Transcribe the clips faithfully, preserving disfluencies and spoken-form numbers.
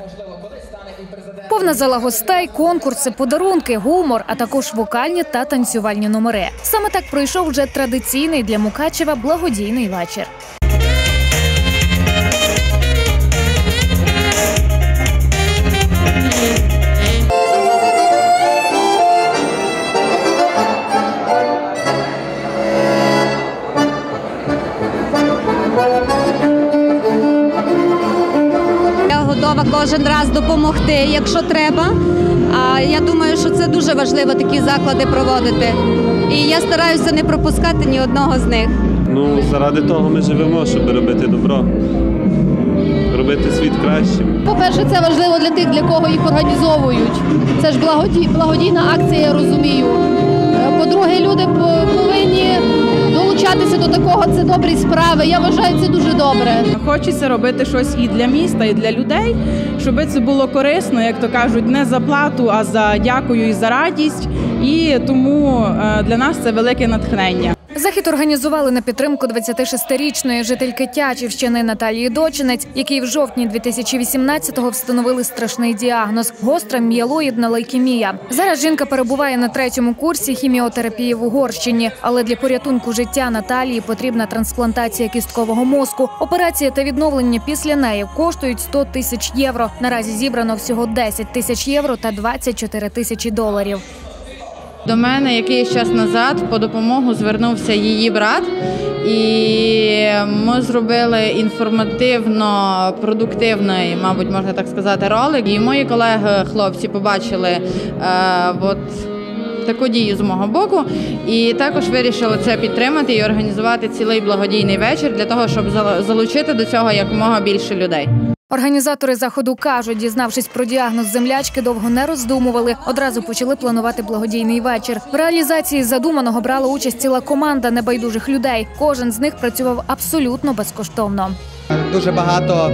Повна зала гостей, конкурси, подарунки, гумор, а також вокальні та танцювальні номери. Саме так пройшов вже традиційний для Мукачева благодійний вечір. Готова кожен раз допомогти, якщо треба. А я думаю, що це дуже важливо такі заклади проводити. І я стараюся не пропускати ні одного з них. Ну, заради того ми живемо, щоб робити добро, робити світ кращим. По-перше, це важливо для тих, для кого їх організовують. Це ж благоді... благодійна акція, я розумію. По-друге, люди повинні долучатися до такого, це добрі справи. Я вважаю, це дуже добре. Хочеться робити щось і для міста, і для людей, щоб це було корисно, як то кажуть, не за плату, а за дякую і за радість. І тому для нас це велике натхнення. Захід організували на підтримку двадцятишестирічної жительки Тячівщини Наталії Дочинець, якій в жовтні дві тисячі вісімнадцятого встановили страшний діагноз – гостра мієлоїдна лейкемія. Зараз жінка перебуває на третьому курсі хіміотерапії в Угорщині, але для порятунку життя Наталії потрібна трансплантація кісткового мозку. Операція та відновлення після неї коштують сто тисяч євро. Наразі зібрано всього десять тисяч євро та двадцять чотири тисячі доларів. До мене якийсь час назад по допомогу звернувся її брат, і ми зробили інформативно-продуктивний, мабуть, можна так сказати, ролик. І мої колеги-хлопці побачили е, от таку дію з мого боку, і також вирішили це підтримати і організувати цілий благодійний вечір для того, щоб залучити до цього якомога більше людей. Організатори заходу кажуть, дізнавшись про діагноз землячки, довго не роздумували, одразу почали планувати благодійний вечір. В реалізації задуманого брала участь ціла команда небайдужих людей. Кожен з них працював абсолютно безкоштовно. Дуже багато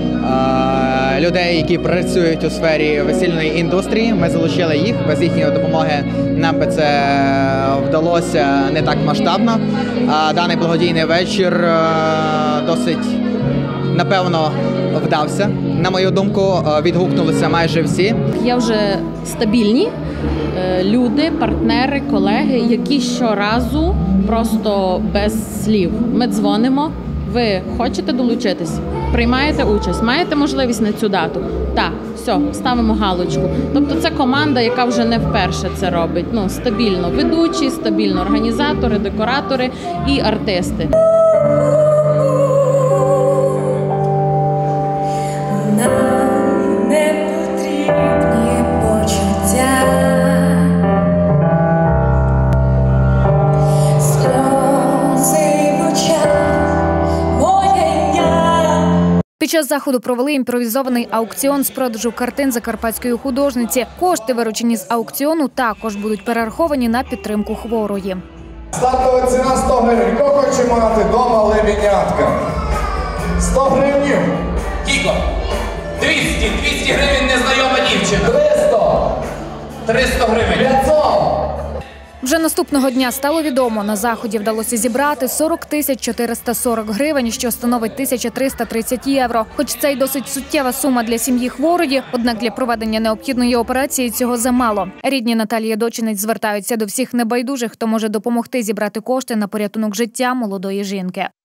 е людей, які працюють у сфері весільної індустрії. Ми залучили їх. Без їхньої допомоги нам би це вдалося не так масштабно. А даний благодійний вечір е досить, напевно, вдався. На мою думку, відгукнулися майже всі. Є вже стабільні люди, партнери, колеги, які щоразу просто без слів. Ми дзвонимо, ви хочете долучитись, приймаєте участь, маєте можливість на цю дату? Так, все, ставимо галочку. Тобто це команда, яка вже не вперше це робить. Ну, стабільно ведучі, стабільно організатори, декоратори і артисти. Під час заходу провели імпровізований аукціон з продажу картин закарпатської художниці. Кошти, виручені з аукціону, також будуть перераховані на підтримку хворої. Стартова ціна сто гривень. Хто хоче мати вдома лебедятка? сто гривень. Кіко, двісті, двісті гривень незнайома дівчина. триста. триста гривень. п'ятсот. Вже наступного дня стало відомо, на заході вдалося зібрати сорок тисяч чотириста сорок гривень, що становить тисяча триста тридцять євро. Хоч це й досить суттєва сума для сім'ї хворої, однак для проведення необхідної операції цього замало. Рідні Наталії Дочинець звертаються до всіх небайдужих, хто може допомогти зібрати кошти на порятунок життя молодої жінки.